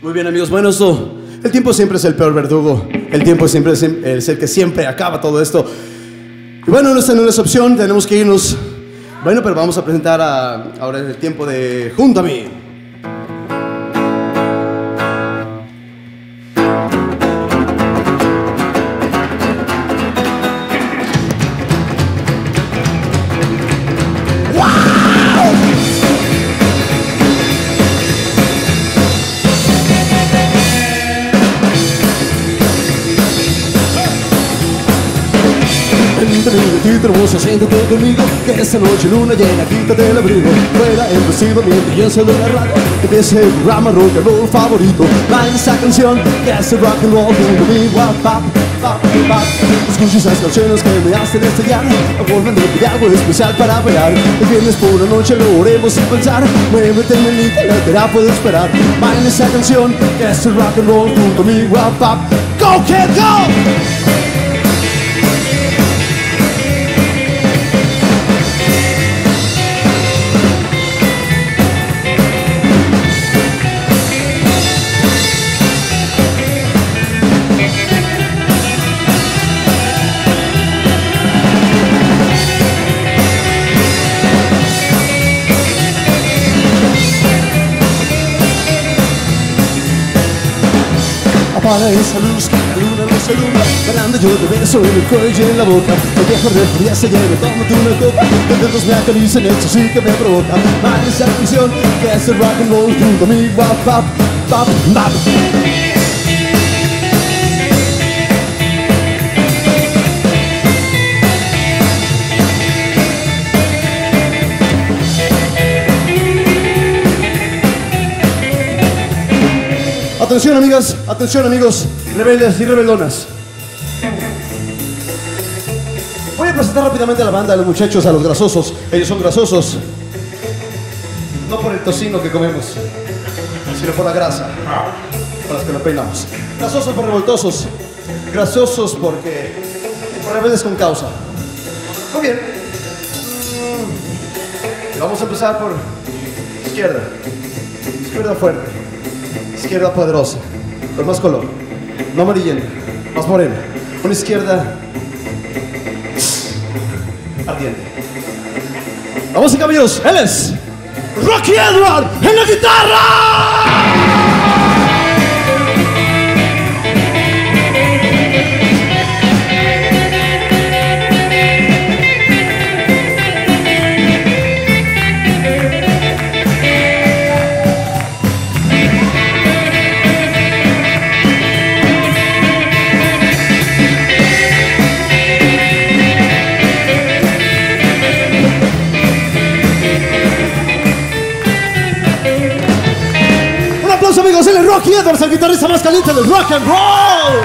Muy bien, amigos, bueno, el tiempo siempre es el peor verdugo. El tiempo siempre es el que siempre acaba todo esto. Y bueno, esta no es opción, tenemos que irnos. Bueno, pero vamos a presentar ahora el tiempo de Junto a mí. Hermosa, siéntate conmigo, que esta noche luna llena, quítate el abrigo. Fuera el vestido mientras yo enciendo la radio, empieza el programa rock and roll favorito. Baila esa canción que hace rock and roll junto a mí, wap, pap, pap, pap. Escucha esas canciones que me hacen estallar, abordan de algo especial para bailar. El viernes por la noche lo haremos sin pensar, muévete en el internet, la puedo esperar. Baila esa canción que hace rock and roll junto a mí, wap, pap. Go, kid, go! Apaga esa luz, que la luna nos alumbra. Bailando yo te beso en el cuello y en la boca. El viejo refri ya se lleva, tómate una copa. Los dedos me acarician, eso sí que me provoca. Baila esa canción que hace rock and roll junto a mí, wap, pap, pap, pap. Atención, amigas, atención, amigos, rebeldes y rebeldonas. Voy a presentar rápidamente a la banda, a los muchachos, a los grasosos. Ellos son grasosos, no por el tocino que comemos, sino por la grasa con las que nos peinamos. Grasosos por revoltosos, grasosos por rebeldes con causa. Muy bien. Vamos a empezar por izquierda. Izquierda fuerte. Izquierda poderosa, con más color, no amarillenta, más morena. Una izquierda ardiente. Vamos, caballeros, él es Rocky Edward en la guitarra. Amigos, él es Rocky Edwards, el guitarrista más caliente del rock and roll.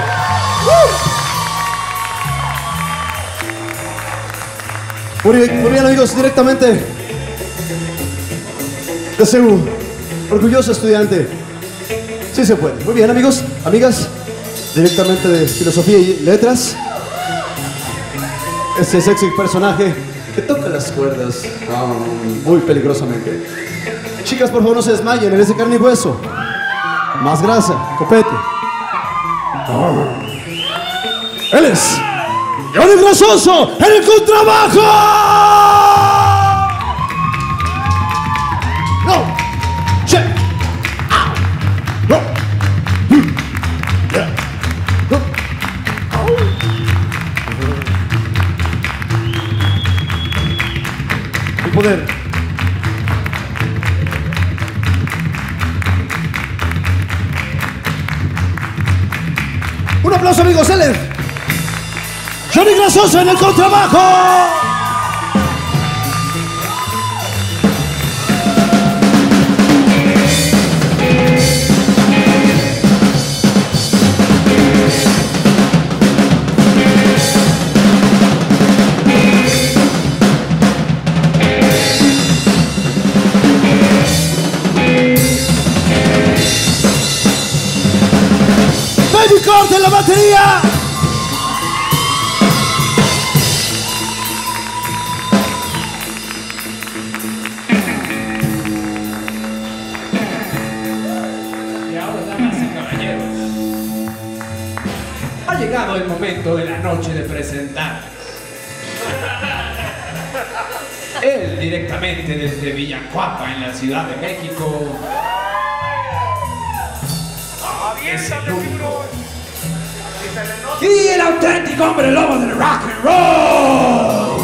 Muy bien, amigos, directamente de CEU, orgulloso estudiante. Sí se puede. Muy bien, amigos, amigas, directamente de Filosofía y Letras. Este sexy personaje que toca las cuerdas muy peligrosamente. Chicas, por favor, no se desmayen, él es de carne y hueso. Más grasa, copete. Él es Johnny Grasoso en el contrabajo. No, check. No, yeah. No. El poder. Un aplauso, amigos, él es Johnny Grasoso en el contrabajo. Baby Corte en la batería. caballeros, ha llegado el momento de la noche de presentar. Él directamente desde Villacuapa en la Ciudad de México es el único y el auténtico hombre lobo del rock and roll.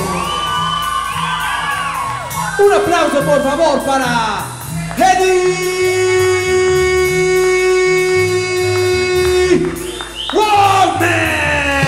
Un aplauso por favor para Eddie Waldman.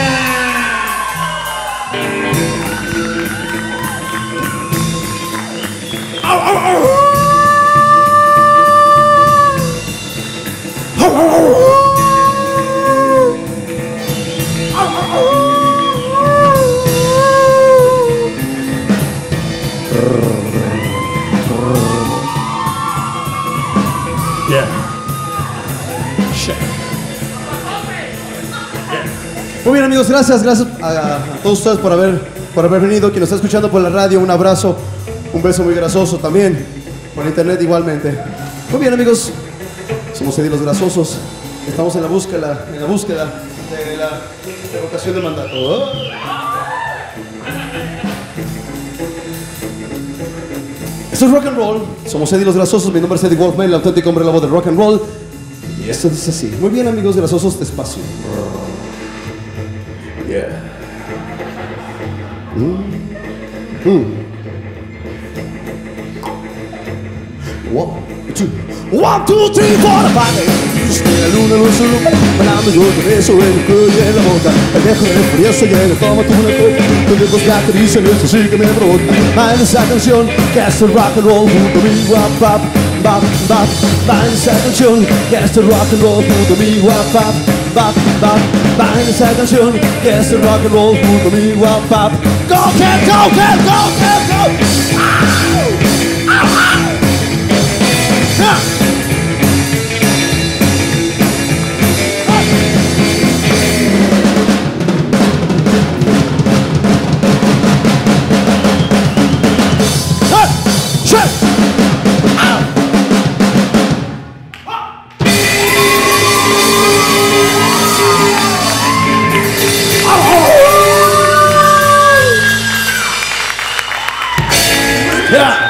Muy bien amigos, gracias a todos ustedes por haber venido. Quien nos está escuchando por la radio, un abrazo, un beso muy grasoso también, por internet igualmente. Muy bien amigos, somos Eddie los Grasosos, estamos en la búsqueda de la revocación del mandato. ¡Oh! Esto es rock and roll, somos Eddie los Grasosos, mi nombre es Eddie Waldman, el auténtico hombre lobo del rock and roll. Y esto dice así. Muy bien amigos grasosos, despacio. Yeah. One, two, three, four, five. La luna no se lo paramos yo con eso en el cuello y en la boca. El viejo de furioso y en el toma tú una copa. Los viejos que acarician esto sí que me provoca. Baila esa canción que es el rock and roll junto a mí. Wap, wap, wap, wap. Baila esa canción que es el rock and roll junto a mí. Wap, wap, wap, wap. Baila esa canción que es el rock and roll junto a mí. Wap, wap. Go, cat, go, cat, go, cat, go. Ow! Ow, ow. Yeah. Yeah.